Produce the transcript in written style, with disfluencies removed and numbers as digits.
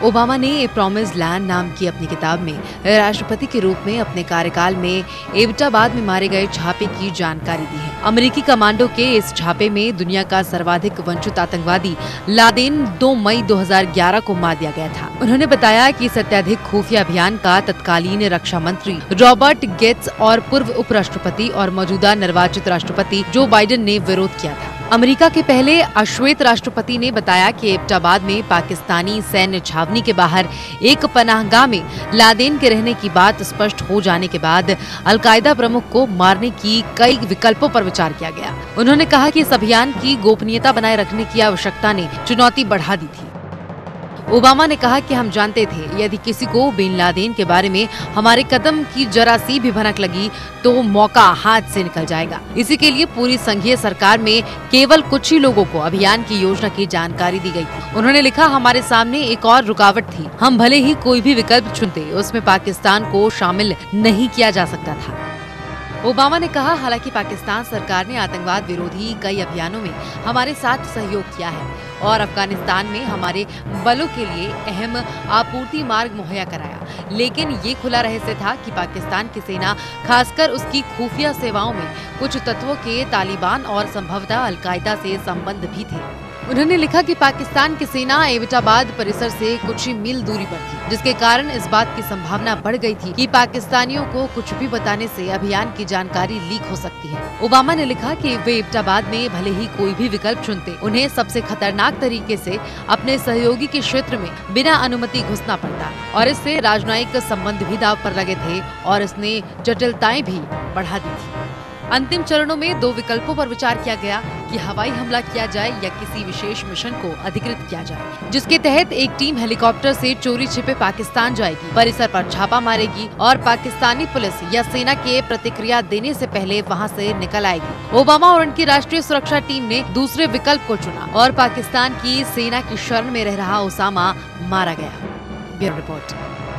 Obama ने ए promised land नाम की अपनी किताब में राष्ट्रपति के रूप में अपने कार्यकाल में एबटाबाद में मारे गए छापे की जानकारी दी है। अमेरिकी कमांडो के इस छापे में दुनिया का सर्वाधिक वंचित आतंकवादी लादेन 2 मई 2011 को मार दिया गया था। उन्होंने बताया कि इस अत्यधिक खुफिया अभियान का तत्कालीन रक्षा मंत्री रॉबर्ट गेट्स और पूर्व उपराष्ट्रपति और मौजूदा निर्वाचित राष्ट्रपति जो बाइडेन ने विरोध किया था। अमेरिका के पहले अश्वेत राष्ट्रपति ने बताया कि एबटाबाद में पाकिस्तानी सैन्य छावनी के बाहर एक पनाहगाह में लादेन के रहने की बात स्पष्ट हो जाने के बाद अलकायदा प्रमुख को मारने की कई विकल्पों पर विचार किया गया। उन्होंने कहा कि इस अभियान की गोपनीयता बनाए रखने की आवश्यकता ने चुनौती बढ़ा दी थी। ओबामा ने कहा कि हम जानते थे यदि किसी को बिन लादेन के बारे में हमारे कदम की जरा सी भी भनक लगी तो मौका हाथ से निकल जाएगा। इसी के लिए पूरी संघीय सरकार में केवल कुछ ही लोगों को अभियान की योजना की जानकारी दी गई थी। उन्होंने लिखा, हमारे सामने एक और रुकावट थी। हम भले ही कोई भी विकल्प चुनते, उसमें पाकिस्तान को शामिल नहीं किया जा सकता था। ओबामा ने कहा, हालांकि पाकिस्तान सरकार ने आतंकवाद विरोधी कई अभियानों में हमारे साथ सहयोग किया है और अफगानिस्तान में हमारे बलों के लिए अहम आपूर्ति मार्ग मुहैया कराया, लेकिन ये खुला रहस्य था कि पाकिस्तान की सेना, खासकर उसकी खुफिया सेवाओं में कुछ तत्वों के तालिबान और संभवतः अलकायदा से संबंध भी थे। उन्होंने लिखा कि पाकिस्तान की सेना एबटाबाद परिसर से कुछ ही मील दूरी पर थी, जिसके कारण इस बात की संभावना बढ़ गई थी कि पाकिस्तानियों को कुछ भी बताने से अभियान की जानकारी लीक हो सकती है। ओबामा ने लिखा कि वे एबटाबाद में भले ही कोई भी विकल्प चुनते, उन्हें सबसे खतरनाक तरीके से अपने सहयोगी के क्षेत्र में बिना अनुमति घुसना पड़ता और इससे राजनयिक संबंध भी दांव पर लगे थे और इसने जटिलताएं भी बढ़ा दी थी। अंतिम चरणों में 2 विकल्पों पर विचार किया गया कि हवाई हमला किया जाए या किसी विशेष मिशन को अधिकृत किया जाए, जिसके तहत एक टीम हेलीकॉप्टर से चोरी छिपे पाकिस्तान जाएगी, परिसर पर छापा मारेगी और पाकिस्तानी पुलिस या सेना के प्रतिक्रिया देने से पहले वहां से निकल आएगी। ओबामा और उनकी राष्ट्रीय सुरक्षा टीम ने दूसरे विकल्प को चुना और पाकिस्तान की सेना की शरण में रह रहा ओसामा मारा गया। Bureau report.